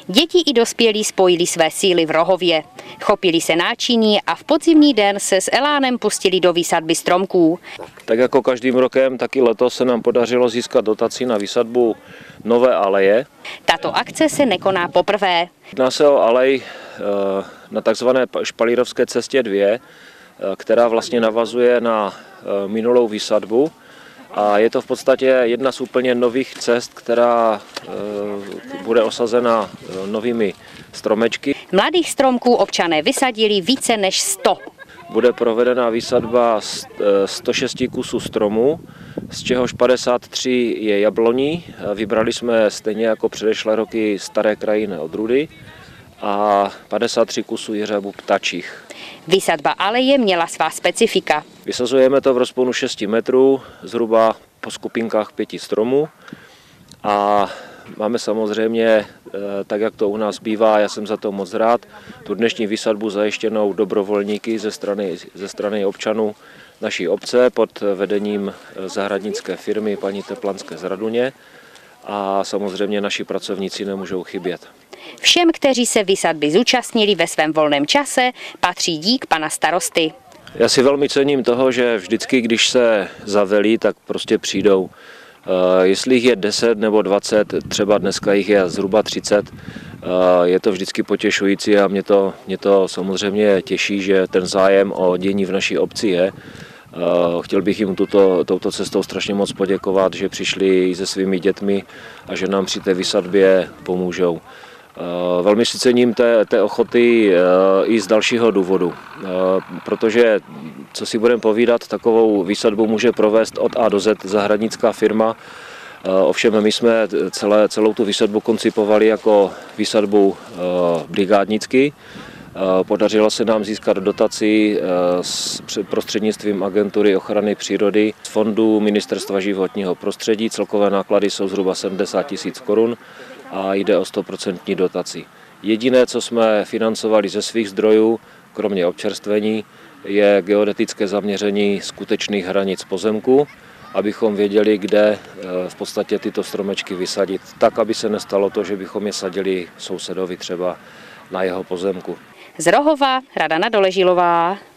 Děti i dospělí spojili své síly v Rohově. Chopili se náčiní a v podzimní den se s elánem pustili do výsadby stromků. Tak jako každým rokem, tak i letos se nám podařilo získat dotaci na výsadbu nové aleje. Tato akce se nekoná poprvé. Jedná se o alej na takzvané Špalírovské cestě 2, která vlastně navazuje na minulou výsadbu. A je to v podstatě jedna z úplně nových cest, která bude osazena novými stromečky. Mladých stromků občané vysadili více než 100. Bude provedena výsadba 106 kusů stromů, z čehož 53 je jabloní. Vybrali jsme stejně jako předešlé roky staré krajinné odrůdy a 53 kusů jeřábů ptačích. Výsadba aleje měla svá specifika. Vysazujeme to v rozponu 6 metrů, zhruba po skupinkách 5 stromů a máme samozřejmě, tak jak to u nás bývá, já jsem za to moc rád, tu dnešní výsadbu zajištěnou dobrovolníky ze strany občanů naší obce pod vedením zahradnické firmy paní Teplanské z Raduně a samozřejmě naši pracovníci nemůžou chybět. Všem, kteří se výsadby zúčastnili ve svém volném čase, patří dík pana starosty. Já si velmi cením toho, že vždycky, když se zavelí, tak prostě přijdou. Jestli jich je 10 nebo 20, třeba dneska jich je zhruba 30, je to vždycky potěšující a mě to samozřejmě těší, že ten zájem o dění v naší obci je. Chtěl bych jim touto cestou strašně moc poděkovat, že přišli se svými dětmi a že nám při té výsadbě pomůžou. Velmi si cením té ochoty i z dalšího důvodu, protože, co si budeme povídat, takovou výsadbu může provést od A do Z zahradnická firma. Ovšem my jsme celou tu výsadbu koncipovali jako výsadbu brigádnicky. Podařilo se nám získat dotaci prostřednictvím agentury ochrany přírody z fondu Ministerstva životního prostředí. Celkové náklady jsou zhruba 70 000 korun a jde o 100% dotaci. Jediné, co jsme financovali ze svých zdrojů, kromě občerstvení, je geodetické zaměření skutečných hranic pozemku, abychom věděli, kde v podstatě tyto stromečky vysadit, tak, aby se nestalo to, že bychom je sadili sousedovi třeba na jeho pozemku. Z Rohova Radana Doležilová.